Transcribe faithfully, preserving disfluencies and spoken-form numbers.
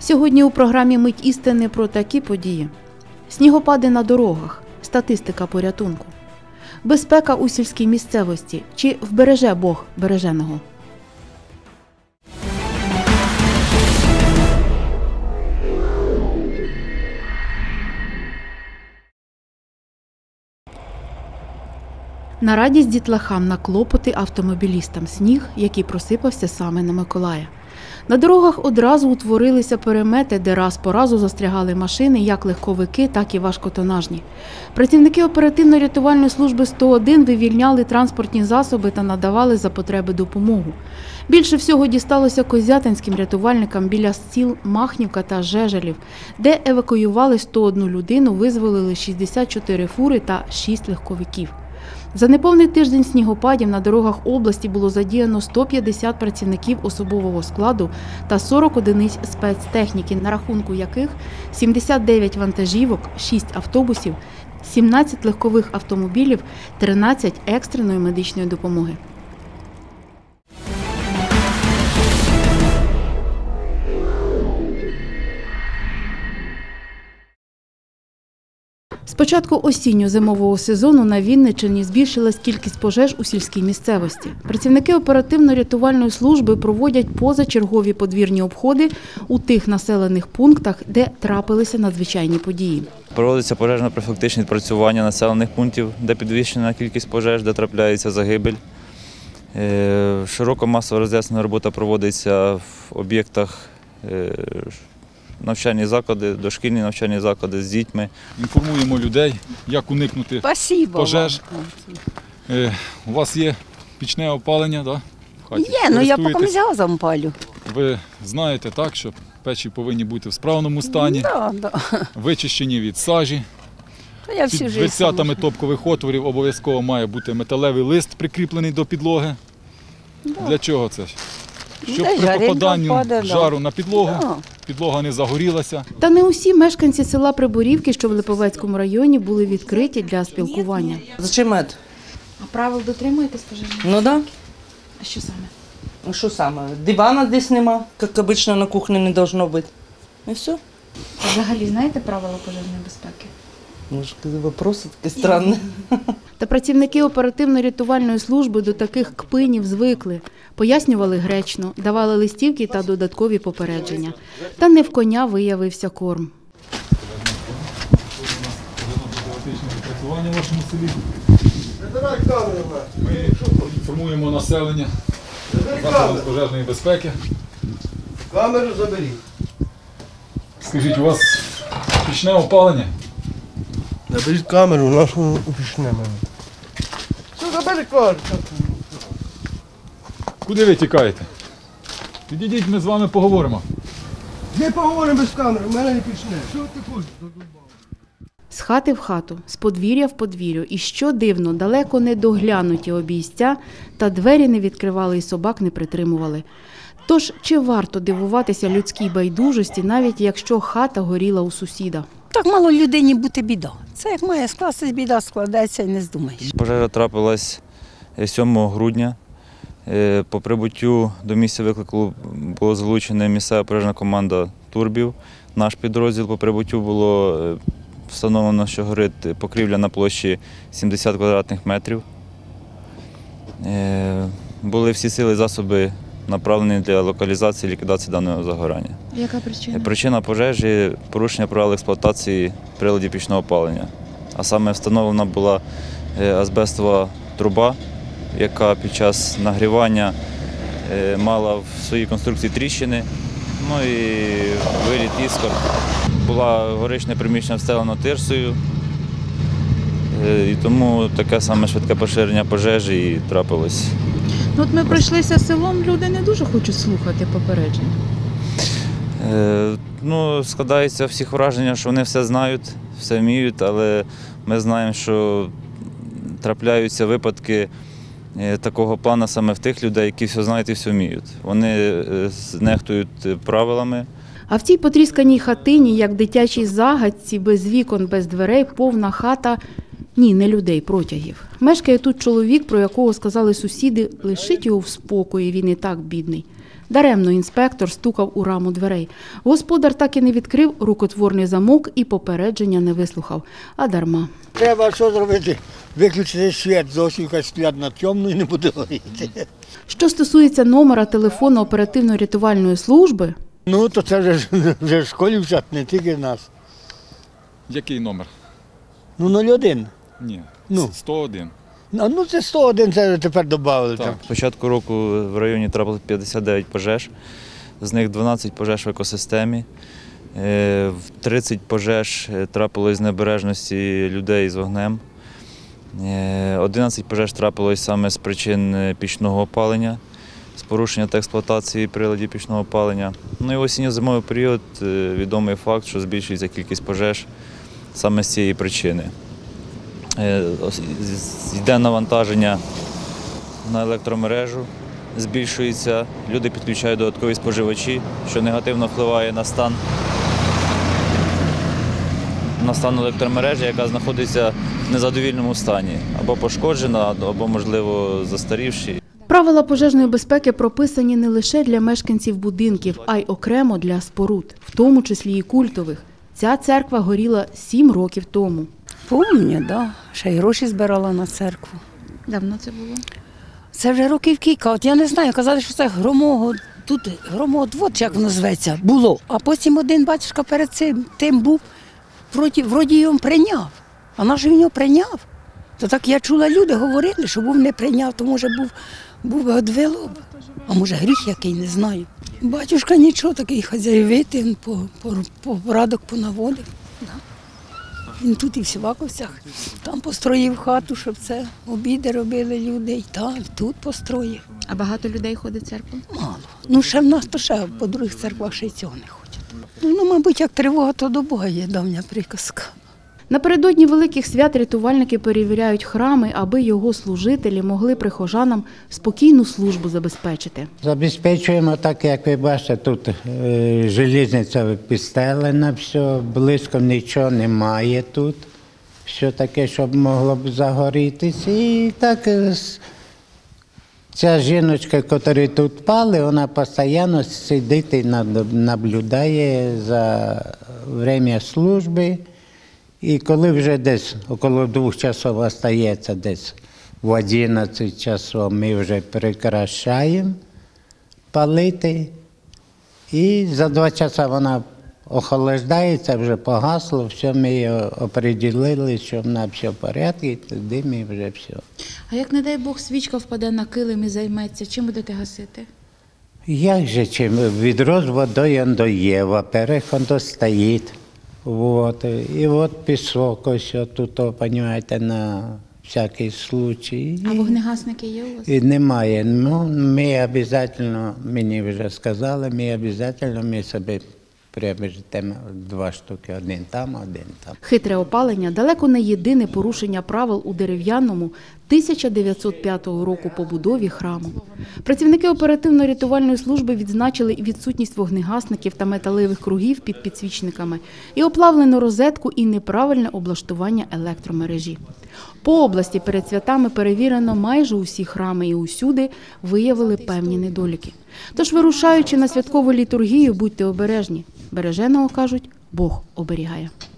Сьогодні у програмі «Мить істини» про такі події. Снігопади на дорогах, статистика порятунку, безпека у сільській місцевості, чи вбереже Бог береженого. На радість дітлахам, на клопоти автомобілістам сніг, який просипався саме на Миколая. На дорогах одразу утворилися перемети, де раз по разу застрягали машини, як легковики, так і важкотонажні. Працівники оперативно-рятувальної служби сто один вивільняли транспортні засоби та надавали за потреби допомогу. Більше всього дісталося козятинським рятувальникам біля сіл Махнівка та Жежелів, де евакуювали сто одну людину, визволили шістдесят чотири фури та шість легковиків. За неповний тиждень снігопадів на дорогах області було задіяно сто п'ятдесят працівників особового складу та сорок одиниць спецтехніки, на рахунку яких сімдесят дев'ять вантажівок, шість автобусів, сімнадцять легкових автомобілів, тринадцять екстреної медичної допомоги. З початку осінньо-зимового сезону на Вінниччині збільшилась кількість пожеж у сільській місцевості. Працівники оперативно-рятувальної служби проводять позачергові подвірні обходи у тих населених пунктах, де трапилися надзвичайні події. Проводиться пожежно-профілактичне відпрацювання населених пунктів, де підвищена кількість пожеж, де трапляється загибель. Широка масова роз'яснена робота проводиться в об'єктах, навчальні заклади, дошкільні навчальні заклади з дітьми. Інформуємо людей, як уникнути Спасибо пожеж. Е, у вас є пічне опалення, да? В хаті? Є, ну я поки газом палю. Ви знаєте, так, що печі повинні бути в справному стані, Да, да. вичищені від сажі. Та я всю Під життя дверцятами топкових отворів обов'язково має бути металевий лист, прикріплений до підлоги. Да. Для чого це? Щоб Де при жарить попаданні впаде, да. жару на підлогу, Да. підлога не загорілася. Та не усі мешканці села Приборівки, що в Липовецькому районі, були відкриті для спілкування. Зачем это? А правил дотримуєтесь пожежних? Ну да. А що саме? Ну что самое? Дивана здесь нема, как обычно на кухне не должно быть. И все. Взагалі знаєте правила пожежної безпеки? Может, вопросы такие странные. Та працівники оперативно-рятувальної служби до таких кпинів звикли. Пояснювали гречно, давали листівки та додаткові попередження. Та не в коня виявився корм. Відпрацювання в вашому селі. Ми інформуємо населення заходи з пожежної безпеки. Камеру заберіть. Скажіть, у вас пічне опалення? Заберіть камеру, нашу пішнемо. Що забери камеру? Куди ви тікаєте? Підійдіть, ми з вами поговоримо. Не поговоримо без камери, в мене не пішне. Що ти хочеш? З хати в хату, з подвір'я в подвір'ю. І що дивно, далеко не доглянуті обійстя, та двері не відкривали і собак не притримували. Тож, чи варто дивуватися людській байдужості, навіть якщо хата горіла у сусіда? Так мало людині бути біда. Це як має скластись біда, складається і не здумаєш. Пожежа трапилась сьомого грудня. По прибуттю до місця виклику було залучена місцева пожежна команда «Турбів». Наш підрозділ по прибуттю було встановлено, що горить покрівля на площі сімдесят квадратних метрів. Були всі сили і засоби направлені для локалізації і ліквідації даного загорання. Яка причина? Причина пожежі – порушення правил експлуатації приладів пічного опалення. А саме встановлена була азбестова труба, яка під час нагрівання мала в своїй конструкції тріщини, ну і виліт іскор. Була горичне приміщення встелено тирсою, і тому таке саме швидке поширення пожежі і трапилось. Ну, от ми пройшлися селом, люди не дуже хочуть слухати попередження. Е, ну, складається всіх враження, що вони все знають, все вміють, але ми знаємо, що трапляються випадки такого плану саме в тих людей, які все знають і все вміють. Вони нехтують правилами. А в цій потрісканій хатині, як в дитячій загадці, без вікон, без дверей, повна хата Ні, не людей, протягів. Мешкає тут чоловік, про якого сказали сусіди, лишить його в спокої, він і так бідний. Даремно інспектор стукав у раму дверей. Господар так і не відкрив рукотворний замок і попередження не вислухав. А дарма. Треба що зробити? Виключити світ, зовсім хай сплять на темну і не буде горіти. Що стосується номера телефону оперативно-рятувальної служби, Ну, то це вже, ж- вже в школі вчать, не тільки в нас. Який номер? Ну, нуль один. Ні. Ну. сто один. А, ну, це сто один, це тепер додали. Так. там. З початку року в районі трапилось п'ятдесят дев'ять пожеж, з них дванадцять пожеж в екосистемі, Е, в тридцять пожеж е, трапилось з небережності людей з вогнем, Е, одинадцять пожеж трапилось саме з причин е, пічного опалення, з порушення та експлуатації приладів пічного опалення. Ну і в осінньо-зимовий період е, відомий факт, що збільшується кількість пожеж саме з цієї причини. Е, ос- з- Йде навантаження на електромережу, збільшується, люди підключають додаткові споживачі, що негативно впливає на стан, на стан електромережі, яка знаходиться в незадовільному стані, або пошкоджена, або, можливо, застарівші. правила пожежної безпеки прописані не лише для мешканців будинків, а й окремо для споруд, в тому числі і культових. Ця церква горіла сім років тому. Помню, да. Ще й гроші збирала на церкву. Давно це було? Це вже років кілька. От я не знаю, казали, що це громого, тут громоотвод, чи як воно зветься, було. А потім один батюшка перед цим тим був, вроді, вроді його прийняв. А наш він його прийняв. То так я чула, люди говорили, що був не прийняв, то може був, був би одвело б. А може гріх який, не знаю. Батюшка нічого, такий хазяєвитий, він по, по, по порядок понаводив. Да. Він тут і в Сіваковцях, там построїв хату, щоб це обіди робили люди, і там, і тут построїв. А багато людей ходить в церкву? Мало. Ну, ще в нас, то ще по других церквах ще й цього не ходять. Ну, мабуть, як тривога, то до Бога є давня приказка. Напередодні великих свят рятувальники перевіряють храми, аби його служителі могли прихожанам спокійну службу забезпечити. Забезпечуємо так, як ви бачите, тут е, желізниця підстелена, все, близько нічого немає тут. Все таке, щоб могло б загорітися. І так е, с- ця жіночка, яка тут пали, вона постійно сидить і над- наблюдає за время служби. І коли вже десь около двох часов остається, десь в одинадцять часов ми вже прекращаємо палити. І за два часа вона охолоджується, вже погасло, все ми її оприділили, що вона все в порядку, і тоді ми вже все. А як, не дай Бог, свічка впаде на килим і займеться, чим будете гасити? Як же чим? Відро з водою он до є, во-первых, он до стоїть. Вот. І от пісок ось тут, розумієте, на всякий случай. А вогнегасники є у вас? І немає. Ну, ми обов'язково, мені вже сказали, ми обов'язково ми собі приобретемо два штуки, один там, один там. Хитре опалення далеко не єдине порушення правил у дерев'яному тисяча дев'ятсот п'ятого року побудові храму. Працівники оперативно-рятувальної служби відзначили і відсутність вогнегасників та металевих кругів під підсвічниками, і оплавлену розетку, і неправильне облаштування електромережі. По області перед святами перевірено майже усі храми і усюди виявили певні недоліки. Тож, вирушаючи на святкову літургію, будьте обережні. Береженого, кажуть, Бог оберігає.